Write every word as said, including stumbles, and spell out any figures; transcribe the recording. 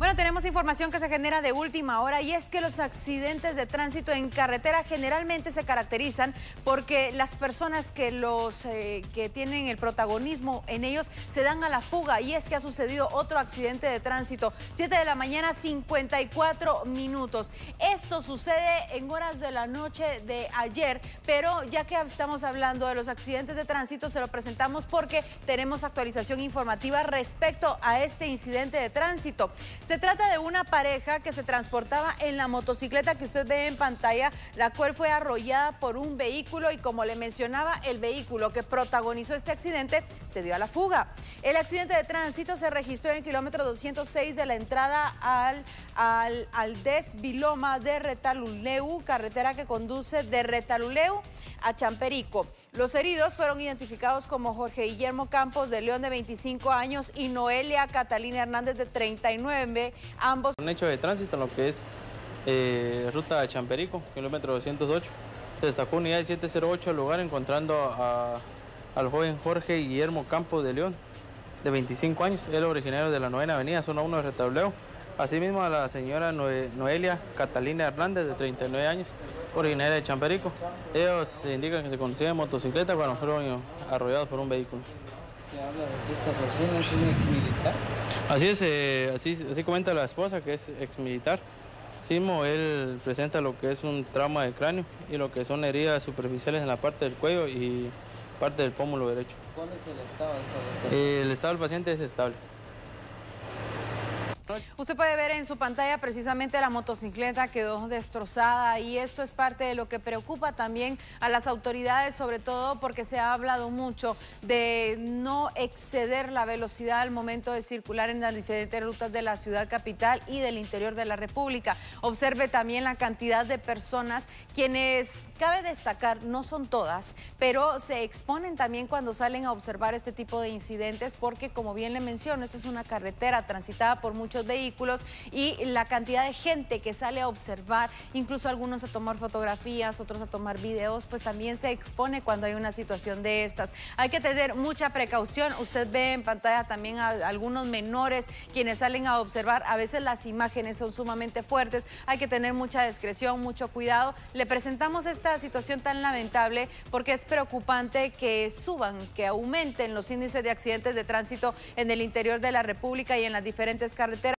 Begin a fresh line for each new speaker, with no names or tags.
Bueno, tenemos información que se genera de última hora y es que los accidentes de tránsito en carretera generalmente se caracterizan porque las personas que, los, eh, que tienen el protagonismo en ellos se dan a la fuga, y es que ha sucedido otro accidente de tránsito, siete de la mañana, cincuenta y cuatro minutos. Esto sucede en horas de la noche de ayer, pero ya que estamos hablando de los accidentes de tránsito, se lo presentamos porque tenemos actualización informativa respecto a este incidente de tránsito. Se trata de una pareja que se transportaba en la motocicleta que usted ve en pantalla, la cual fue arrollada por un vehículo y, como le mencionaba, el vehículo que protagonizó este accidente se dio a la fuga. El accidente de tránsito se registró en el kilómetro doscientos seis de la entrada al, al Aldez Viloma de Retaluleu, carretera que conduce de Retaluleu a Champerico. Los heridos fueron identificados como Jorge Guillermo Campos, de León, de veinticinco años, y Noelia Catalina Hernández, de treinta y nueve, ambos.
Un hecho de tránsito en lo que es eh, ruta a Champerico, kilómetro doscientos ocho. Se destacó unidad de siete cero ocho al lugar, encontrando a, al joven Jorge Guillermo Campos, de León, de veinticinco años, él originario de la novena avenida, zona uno de Retaluleu. Asimismo, a la señora Noe, Noelia Catalina Hernández, de treinta y nueve años, originaria de Champerico. Ellos se indican que se conducían en motocicleta cuando fueron arrollados por un vehículo.
¿Se habla de que esta persona es un exmilitar?
Así es, eh, así, así comenta la esposa, que es exmilitar. Asimismo, él presenta lo que es un trauma de cráneo y lo que son heridas superficiales en la parte del cuello y parte del pómulo derecho.
¿Cuál es el estado de esta persona?
El estado del paciente es estable.
Usted puede ver en su pantalla precisamente la motocicleta quedó destrozada, y esto es parte de lo que preocupa también a las autoridades, sobre todo porque se ha hablado mucho de no exceder la velocidad al momento de circular en las diferentes rutas de la ciudad capital y del interior de la República. Observe también la cantidad de personas quienes, cabe destacar, no son todas, pero se exponen también cuando salen a observar este tipo de incidentes, porque, como bien le menciono, esta es una carretera transitada por muchos vehículos, y la cantidad de gente que sale a observar, incluso algunos a tomar fotografías, otros a tomar videos, pues también se expone cuando hay una situación de estas. Hay que tener mucha precaución. Usted ve en pantalla también a algunos menores quienes salen a observar. A veces las imágenes son sumamente fuertes, hay que tener mucha discreción, mucho cuidado. Le presentamos esta situación tan lamentable porque es preocupante que suban, que aumenten los índices de accidentes de tránsito en el interior de la República y en las diferentes carreteras.